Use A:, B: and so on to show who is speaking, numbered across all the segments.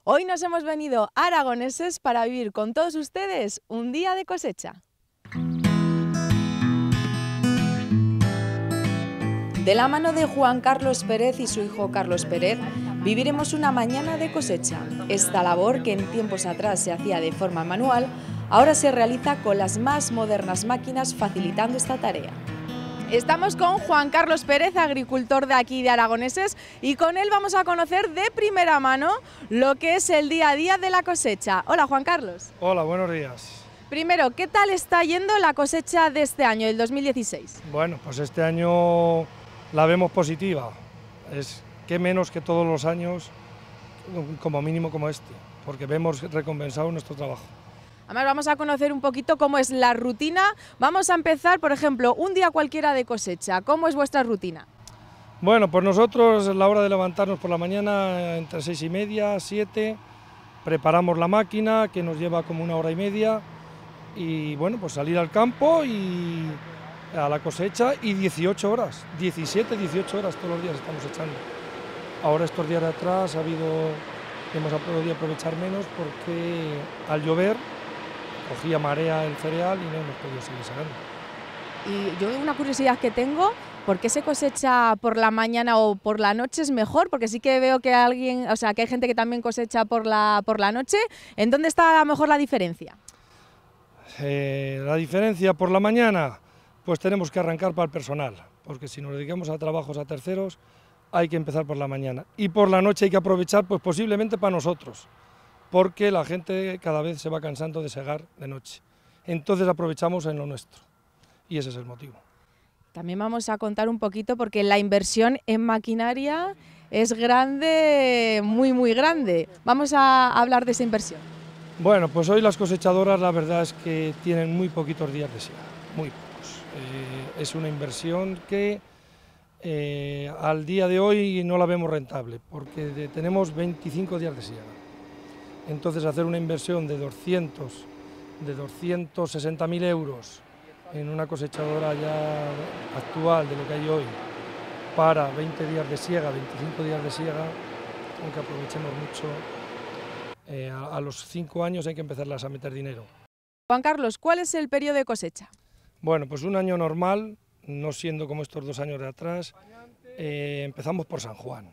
A: Hoy nos hemos venido a Aragoneses para vivir con todos ustedes un día de cosecha. De la mano de Juan Carlos Pérez y su hijo Carlos Pérez, viviremos una mañana de cosecha. Esta labor, que en tiempos atrás se hacía de forma manual, ahora se realiza con las más modernas máquinas, facilitando esta tarea. Estamos con Juan Carlos Pérez, agricultor de aquí de Aragoneses, y con él vamos a conocer de primera mano lo que es el día a día de la cosecha. Hola, Juan Carlos.
B: Hola, buenos días.
A: Primero, ¿qué tal está yendo la cosecha de este año, del 2016?
B: Bueno, pues este año la vemos positiva. Es que menos que todos los años, como mínimo como este, porque vemos recompensado nuestro trabajo.
A: Además, vamos a conocer un poquito cómo es la rutina. Vamos a empezar, por ejemplo, un día cualquiera de cosecha. ¿Cómo es vuestra rutina?
B: Bueno, pues nosotros a la hora de levantarnos por la mañana, entre 6:30, 7, preparamos la máquina, que nos lleva como 1 hora y media, y bueno, pues salir al campo y a la cosecha, y 18 horas, 17, 18 horas todos los días estamos echando. Ahora estos días de atrás hemos podido aprovechar menos porque al llover cogía marea el cereal y no hemos podido seguir sacando.
A: Y yo una curiosidad que tengo, ¿por qué se cosecha por la mañana o por la noche es mejor? Porque sí que veo que que hay gente que también cosecha por la noche. ¿En dónde está a lo mejor la diferencia?
B: La diferencia por la mañana, pues tenemos que arrancar para el personal, porque si nos dedicamos a trabajos a terceros, hay que empezar por la mañana. Y por la noche hay que aprovechar, pues posiblemente para nosotros, porque la gente cada vez se va cansando de segar de noche. Entonces aprovechamos en lo nuestro, y ese es el motivo.
A: También vamos a contar un poquito, porque la inversión en maquinaria es grande, muy muy grande. Vamos a hablar de esa inversión.
B: Bueno, pues hoy las cosechadoras la verdad es que tienen muy poquitos días de siega, muy pocos. Es una inversión que al día de hoy no la vemos rentable, porque tenemos 25 días de siega. Entonces hacer una inversión de 260.000 euros en una cosechadora ya actual de lo que hay hoy para 20 días de siega, 25 días de siega, aunque aprovechemos mucho, a los 5 años hay que empezarlas a meter dinero.
A: Juan Carlos, ¿cuál es el periodo de cosecha?
B: Bueno, pues un año normal, no siendo como estos 2 años de atrás, empezamos por San Juan.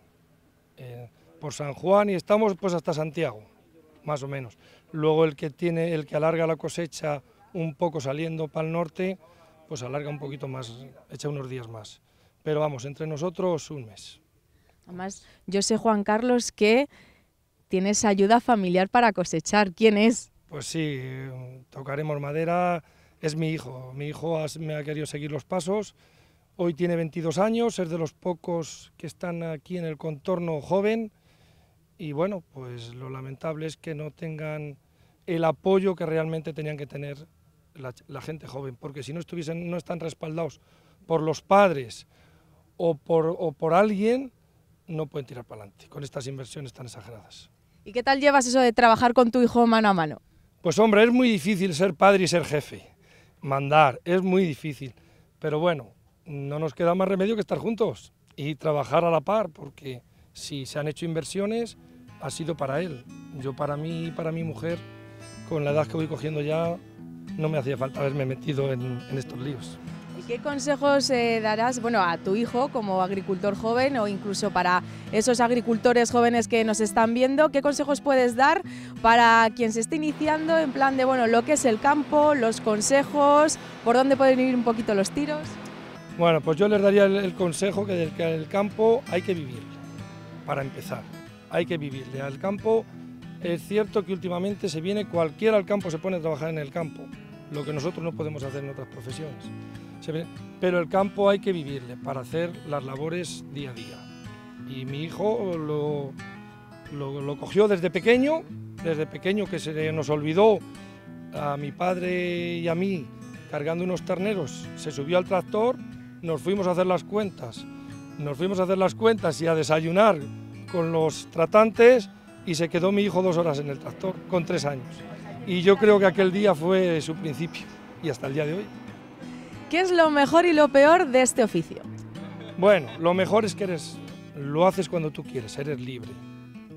B: Y estamos pues hasta Santiago, más o menos. Luego el que alarga la cosecha un poco saliendo para el norte, pues alarga un poquito más, echa unos días más. Pero vamos, entre nosotros un mes.
A: Además, yo sé, Juan Carlos, que tienes ayuda familiar para cosechar. ¿Quién es?
B: Pues sí, tocaremos madera. Es mi hijo me ha querido seguir los pasos. Hoy tiene 22 años, es de los pocos que están aquí en el contorno joven. Y bueno, pues lo lamentable es que no tengan el apoyo que realmente tenían que tener la gente joven, porque si no están respaldados por los padres o por alguien, no pueden tirar para adelante con estas inversiones tan exageradas.
A: ¿Y qué tal llevas eso de trabajar con tu hijo mano a mano?
B: Pues hombre, es muy difícil ser padre y ser jefe, mandar, es muy difícil, pero bueno, no nos queda más remedio que estar juntos y trabajar a la par, porque si se han hecho inversiones, ha sido para él. Yo para mí y para mi mujer, con la edad que voy cogiendo ya, no me hacía falta haberme metido en estos líos.
A: ¿Y qué consejos darás a tu hijo como agricultor joven, o incluso para esos agricultores jóvenes que nos están viendo? ¿Qué consejos puedes dar para quien se esté iniciando en plan de lo que es el campo, los consejos, por dónde pueden ir un poquito los tiros?
B: Bueno, pues yo les daría el consejo que el campo hay que vivir, para empezar, hay que vivirle. Al campo es cierto que últimamente cualquiera al campo se pone a trabajar en el campo, lo que nosotros no podemos hacer en otras profesiones. Pero el campo hay que vivirle para hacer las labores día a día. Y mi hijo lo cogió desde pequeño que se nos olvidó a mi padre y a mí cargando unos terneros, se subió al tractor, nos fuimos a hacer las cuentas y a desayunar con los tratantes, y se quedó mi hijo 2 horas en el tractor con 3 años. Y yo creo que aquel día fue su principio y hasta el día de hoy.
A: ¿Qué es lo mejor y lo peor de este oficio?
B: Bueno, lo mejor es que lo haces cuando tú quieres, eres libre.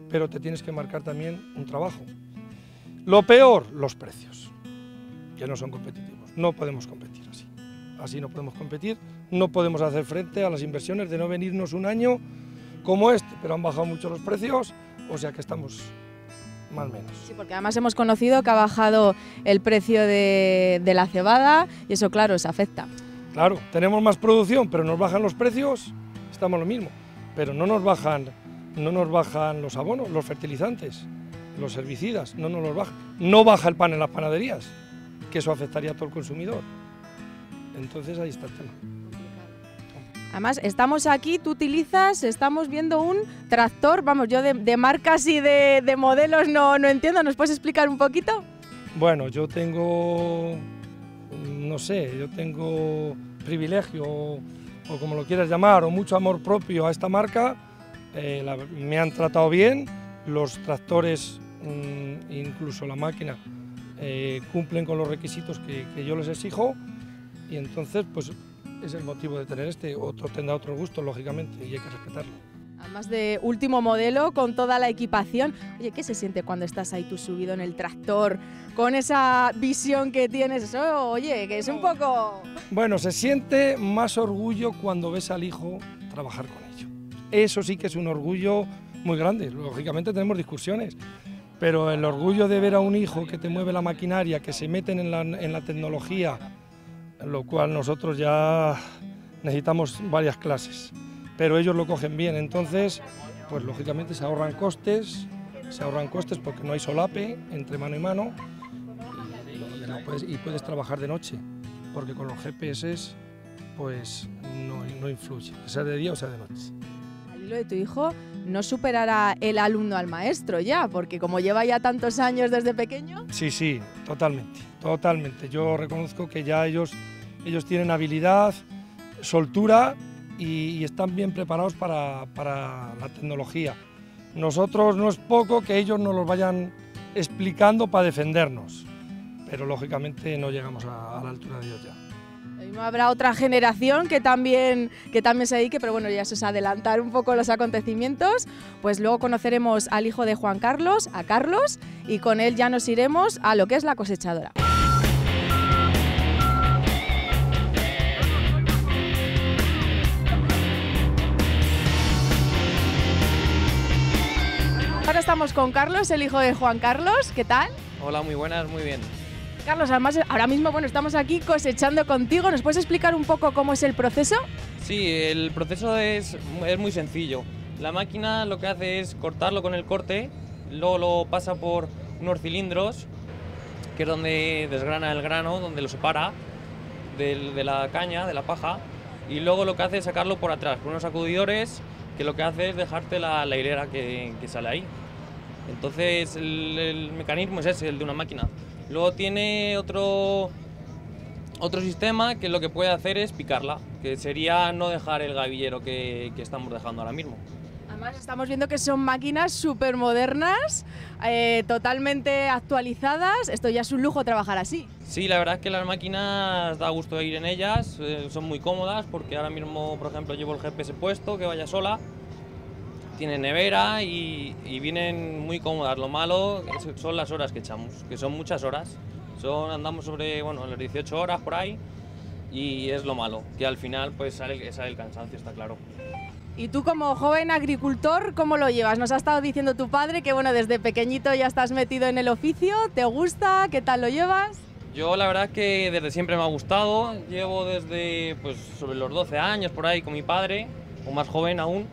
B: pero te tienes que marcar también un trabajo. Lo peor, los precios, que no son competitivos. No podemos competir así. Así no podemos competir, no podemos hacer frente a las inversiones de no venirnos un año como este, pero han bajado mucho los precios, o sea que estamos más o menos.
A: Sí, porque además hemos conocido que ha bajado el precio de la cebada y eso, claro, os afecta.
B: Claro, tenemos más producción, pero nos bajan los precios, estamos lo mismo, pero no nos bajan los abonos, los fertilizantes, los herbicidas, no nos los bajan. No baja el pan en las panaderías, que eso afectaría a todo el consumidor. Entonces ahí está el tema.
A: Además, estamos aquí, tú utilizas, estamos viendo un tractor, vamos, yo de marcas y de modelos no entiendo, ¿nos puedes explicar un poquito?
B: Bueno, yo tengo, no sé, yo tengo privilegio, o como lo quieras llamar, o mucho amor propio a esta marca, me han tratado bien, los tractores, incluso la máquina, cumplen con los requisitos que yo les exijo, y entonces, pues, es el motivo de tener este. Otro tendrá otro gusto, lógicamente, y hay que respetarlo.
A: Además de último modelo, con toda la equipación. Oye, ¿qué se siente cuando estás ahí tú subido en el tractor, con esa visión que tienes? Eso, oye, que es un poco...
B: Bueno, se siente más orgullo cuando ves al hijo trabajar con ello. Eso sí que es un orgullo muy grande. Lógicamente tenemos discusiones, pero el orgullo de ver a un hijo que te mueve la maquinaria, que se meten en la tecnología, lo cual nosotros ya necesitamos varias clases, pero ellos lo cogen bien, entonces, pues lógicamente se ahorran costes porque no hay solape entre mano y mano y puedes trabajar de noche, porque con los GPS pues no influye, que sea de día o sea de noche.
A: Lo de tu hijo no superará el alumno al maestro ya, porque como lleva ya tantos años desde pequeño...
B: Sí, totalmente. Yo reconozco que ya ellos tienen habilidad, soltura y están bien preparados para la tecnología. Nosotros no es poco que ellos nos los vayan explicando para defendernos, pero lógicamente no llegamos a la altura de ellos ya.
A: Habrá otra generación que también se dedique, pero bueno, ya eso es adelantar un poco los acontecimientos. Pues luego conoceremos al hijo de Juan Carlos, a Carlos, y con él ya nos iremos a lo que es la cosechadora. Ahora estamos con Carlos, el hijo de Juan Carlos. ¿Qué tal?
C: Hola, muy buenas, muy bien.
A: Carlos, además ahora mismo estamos aquí cosechando contigo. ¿Nos puedes explicar un poco cómo es el proceso?
C: Sí, el proceso es muy sencillo. La máquina lo que hace es cortarlo con el corte, luego lo pasa por unos cilindros, que es donde desgrana el grano, donde lo separa de la caña, de la paja, y luego lo que hace es sacarlo por atrás, con unos sacudidores, que lo que hace es dejarte la hilera que sale ahí. Entonces el mecanismo es ese, el de una máquina. Luego tiene otro sistema que lo que puede hacer es picarla, que sería no dejar el gavillero que estamos dejando ahora mismo.
A: Además estamos viendo que son máquinas súper modernas, totalmente actualizadas. Esto ya es un lujo trabajar así.
C: Sí, la verdad es que las máquinas da gusto ir en ellas, son muy cómodas porque ahora mismo, por ejemplo, llevo el GPS puesto, que vaya sola. Tiene nevera y vienen muy cómodas. Lo malo son las horas que echamos, que son muchas horas. Andamos sobre las 18 horas por ahí y es lo malo, que al final pues sale el cansancio, está claro.
A: Y tú como joven agricultor, ¿cómo lo llevas? Nos ha estado diciendo tu padre que desde pequeñito ya estás metido en el oficio. ¿Te gusta? ¿Qué tal lo llevas?
C: Yo la verdad es que desde siempre me ha gustado. Llevo desde sobre los 12 años por ahí con mi padre, o más joven aún.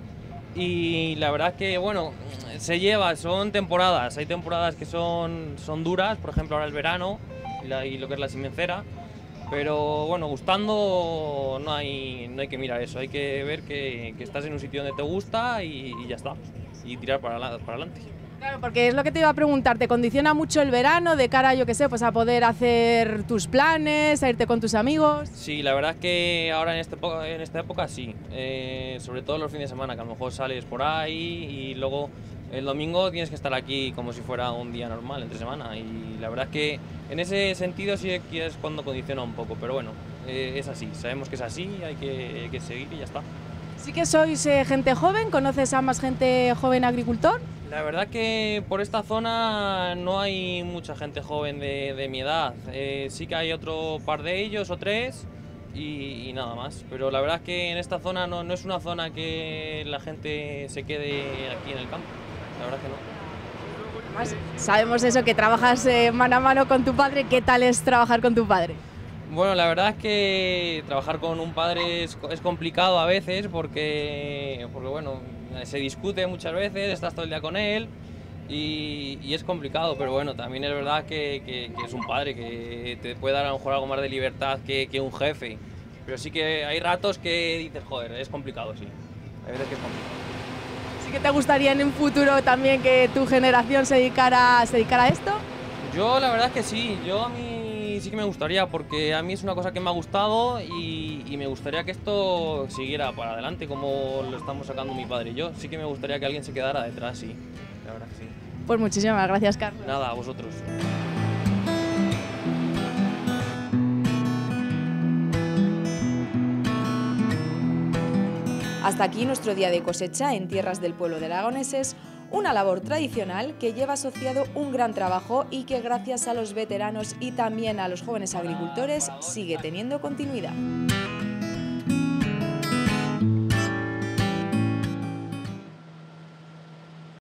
C: Y la verdad es que, se lleva, son temporadas. Hay temporadas que son duras, por ejemplo ahora el verano y lo que es la semencera. Pero gustando no hay que mirar eso, hay que ver que estás en un sitio donde te gusta y ya está. Y tirar para adelante.
A: Claro, porque es lo que te iba a preguntar, ¿te condiciona mucho el verano de cara, a poder hacer tus planes, a irte con tus amigos?
C: Sí, la verdad es que ahora en esta época sí, sobre todo los fines de semana, que a lo mejor sales por ahí y luego el domingo tienes que estar aquí como si fuera un día normal, entre semana, y la verdad es que en ese sentido sí que es cuando condiciona un poco, pero es así, sabemos que es así, hay que seguir y ya está.
A: ¿Sí que sois gente joven? ¿Conoces a más gente joven agricultor?
C: La verdad que por esta zona no hay mucha gente joven de mi edad. Sí que hay otro par de ellos o tres y nada más. Pero la verdad es que en esta zona no es una zona que la gente se quede aquí en el campo. La verdad que no.
D: Además, sabemos eso, que trabajas mano a mano con tu padre. ¿Qué tal es trabajar con tu padre?
C: Bueno, la verdad es que trabajar con un padre es complicado a veces porque bueno, se discute muchas veces, estás todo el día con él y es complicado, pero bueno, también es verdad que es un padre que te puede dar a lo mejor algo más de libertad que un jefe, pero sí que hay ratos que dices, joder, es complicado, sí, hay veces que es complicado.
D: ¿Sí que te gustaría en un futuro también que tu generación se dedicara a esto?
C: Yo la verdad es que sí, a mí sí que me gustaría, porque a mí es una cosa que me ha gustado y me gustaría que esto siguiera para adelante como lo estamos sacando mi padre y yo. Sí que me gustaría que alguien se quedara detrás, sí, la verdad que sí.
D: Pues muchísimas gracias, Carlos.
C: Nada, a vosotros.
A: Hasta aquí nuestro día de cosecha en tierras del pueblo de Aragoneses, una labor tradicional que lleva asociado un gran trabajo y que gracias a los veteranos y también a los jóvenes agricultores sigue teniendo continuidad.